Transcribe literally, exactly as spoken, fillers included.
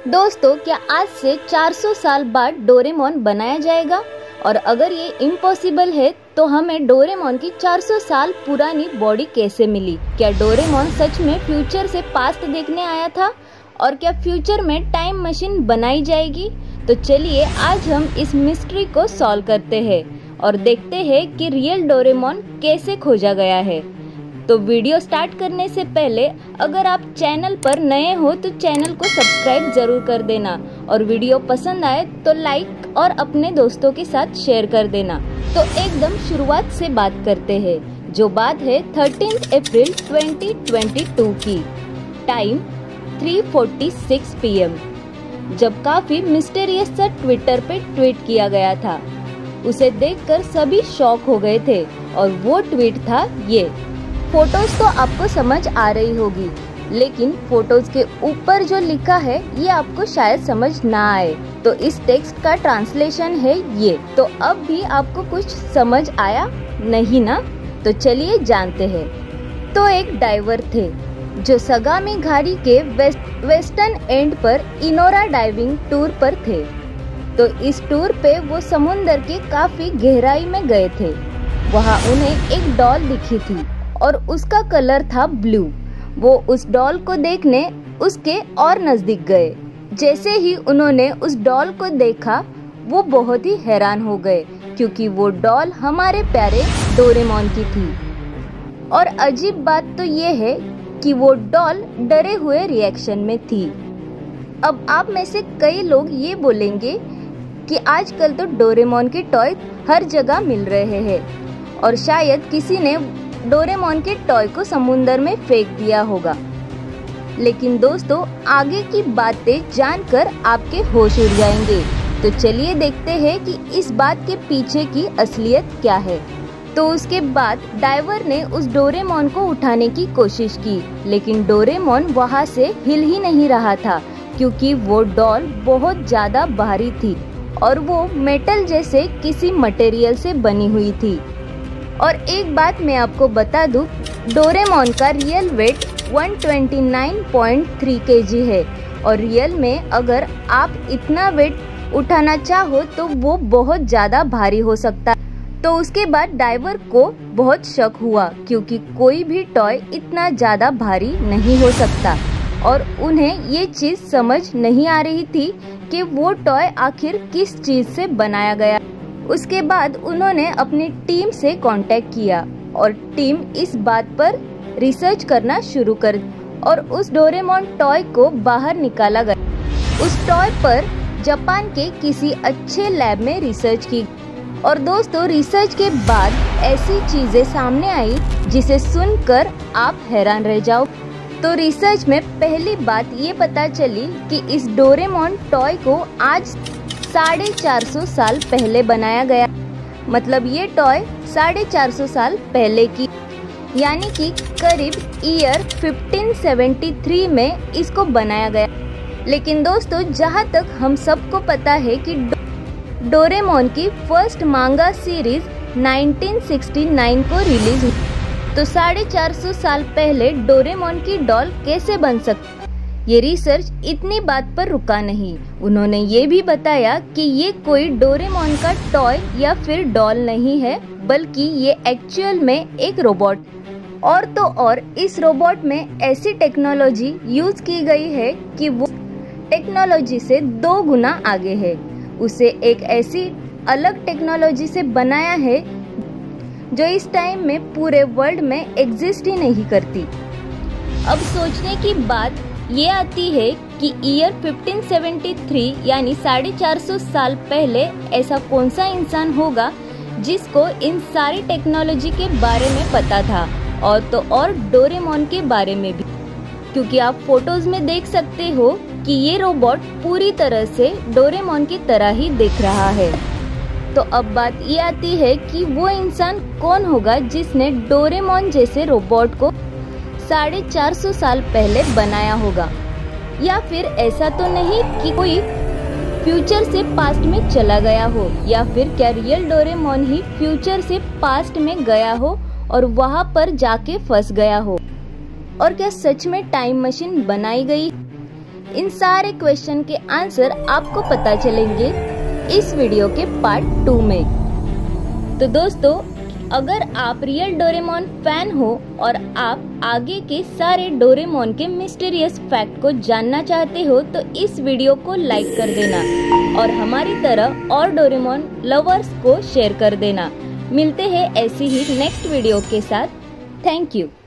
दोस्तों, क्या आज से चार सौ साल बाद डोरेमोन बनाया जाएगा? और अगर ये इम्पॉसिबल है तो हमें डोरेमोन की चार सौ साल पुरानी बॉडी कैसे मिली? क्या डोरेमोन सच में फ्यूचर से पास्ट देखने आया था? और क्या फ्यूचर में टाइम मशीन बनाई जाएगी? तो चलिए आज हम इस मिस्ट्री को सॉल्व करते हैं और देखते हैं कि रियल डोरेमोन कैसे खोजा गया है। तो वीडियो स्टार्ट करने से पहले अगर आप चैनल पर नए हो तो चैनल को सब्सक्राइब जरूर कर देना और वीडियो पसंद आए तो लाइक और अपने दोस्तों के साथ शेयर कर देना। तो एकदम शुरुआत से बात करते हैं, जो बात है तेरह अप्रैल दो हज़ार बाईस की। टाइम तीन छियालीस पी एम, जब काफी मिस्टीरियस सा ट्विटर पे ट्वीट किया गया था। उसे देखकर सभी शॉक हो गए थे और वो ट्वीट था ये। फोटोज तो आपको समझ आ रही होगी, लेकिन फोटोज के ऊपर जो लिखा है ये आपको शायद समझ ना आए, तो इस टेक्स्ट का ट्रांसलेशन है ये। तो अब भी आपको कुछ समझ आया नहीं ना? तो चलिए जानते हैं। तो एक डाइवर थे जो सगामी घाटी के वेस्ट वेस्टर्न एंड पर इनोरा डाइविंग टूर पर थे। तो इस टूर पे वो समुंदर के काफी गहराई में गए थे। वहाँ उन्हें एक डॉल दिखी थी और उसका कलर था ब्लू। वो उस डॉल को देखने उसके और नजदीक गए। जैसे ही उन्होंने उस डॉल को देखा वो बहुत ही हैरान हो गए, क्योंकि वो डॉल हमारे प्यारे डोरेमोन की थी। और अजीब बात तो ये है कि वो डॉल डरे हुए रिएक्शन में थी। अब आप में से कई लोग ये बोलेंगे कि आजकल तो डोरेमोन के टॉय हर जगह मिल रहे हैं और शायद किसी ने डोरेमोन के टॉय को समुंदर में फेंक दिया होगा। लेकिन दोस्तों, आगे की बातें जानकर आपके होश उड़ जाएंगे। तो चलिए देखते हैं कि इस बात के पीछे की असलियत क्या है। तो उसके बाद डाइवर ने उस डोरेमोन को उठाने की कोशिश की, लेकिन डोरेमोन वहां से हिल ही नहीं रहा था, क्योंकि वो डॉल बहुत ज्यादा भारी थी और वो मेटल जैसे किसी मटेरियल से बनी हुई थी। और एक बात मैं आपको बता दूं, डोरेमोन का रियल वेट एक सौ उनतीस पॉइंट तीन केजी है और रियल में अगर आप इतना वेट उठाना चाहो तो वो बहुत ज्यादा भारी हो सकता है। तो उसके बाद डाइवर को बहुत शक हुआ, क्योंकि कोई भी टॉय इतना ज्यादा भारी नहीं हो सकता और उन्हें ये चीज समझ नहीं आ रही थी कि वो टॉय आखिर किस चीज से बनाया गया। उसके बाद उन्होंने अपनी टीम से कांटेक्ट किया और टीम इस बात पर रिसर्च करना शुरू कर और उस डोरेमोन टॉय को बाहर निकाला गया। उस टॉय पर जापान के किसी अच्छे लैब में रिसर्च की और दोस्तों, रिसर्च के बाद ऐसी चीजें सामने आई जिसे सुनकर आप हैरान रह जाओ। तो रिसर्च में पहली बात ये पता चली कि इस डोरेमोन टॉय को आज साढ़े चार सौ साल पहले बनाया गया। मतलब ये टॉय साढ़े चार सौ साल पहले की, यानी कि करीब ईयर पंद्रह सौ तिहत्तर में इसको बनाया गया। लेकिन दोस्तों, जहाँ तक हम सबको पता है कि डो, डोरेमोन की फर्स्ट मांगा सीरीज उन्नीस सौ उनहत्तर को रिलीज हुई। तो साढ़े चार सौ साल पहले डोरेमोन की डॉल कैसे बन सकती? ये रिसर्च इतनी बात पर रुका नहीं। उन्होंने ये भी बताया कि ये कोई डोरेमोन का टॉय या फिर डॉल नहीं है, बल्कि ये एक्चुअल में एक रोबोट। और तो और इस रोबोट में ऐसी टेक्नोलॉजी यूज की गई है कि वो टेक्नोलॉजी से दो गुना आगे है। उसे एक ऐसी अलग टेक्नोलॉजी से बनाया है जो इस टाइम में पूरे वर्ल्ड में एग्जिस्ट ही नहीं करती। अब सोचने की बात ये आती है कि ईयर पंद्रह सौ तिहत्तर यानी साढ़े चार सौ साल पहले ऐसा कौन सा इंसान होगा जिसको इन सारी टेक्नोलॉजी के बारे में पता था, और तो और डोरेमोन के बारे में भी, क्योंकि आप फोटोज में देख सकते हो कि ये रोबोट पूरी तरह से डोरेमोन की तरह ही दिख रहा है। तो अब बात ये आती है कि वो इंसान कौन होगा जिसने डोरेमोन जैसे रोबोट को साढ़े चार सौ साल पहले बनाया होगा। या फिर ऐसा तो नहीं कि कोई फ्यूचर से पास्ट में चला गया हो, या फिर क्या रियल डोरेमोन ही फ्यूचर से पास्ट में गया हो और वहाँ पर जाके फंस गया हो। और क्या सच में टाइम मशीन बनाई गई? इन सारे क्वेश्चन के आंसर आपको पता चलेंगे इस वीडियो के पार्ट टू में। तो दोस्तों, अगर आप रियल डोरेमोन फैन हो और आप आगे के सारे डोरेमोन के मिस्टीरियस फैक्ट को जानना चाहते हो तो इस वीडियो को लाइक कर देना और हमारी तरह और डोरेमोन लवर्स को शेयर कर देना। मिलते हैं ऐसी ही नेक्स्ट वीडियो के साथ। Thank you.